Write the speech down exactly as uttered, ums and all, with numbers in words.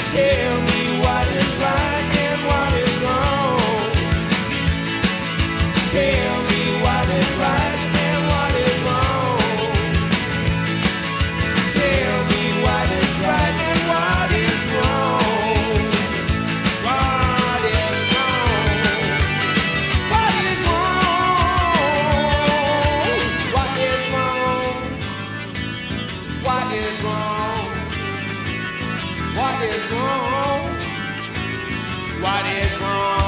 Tell me what is right and what is wrong. Tell me what is right and what is wrong. Tell me what is right and what is wrong. What is wrong? What is wrong? What is wrong? What is wrong? What is wrong? What is wrong?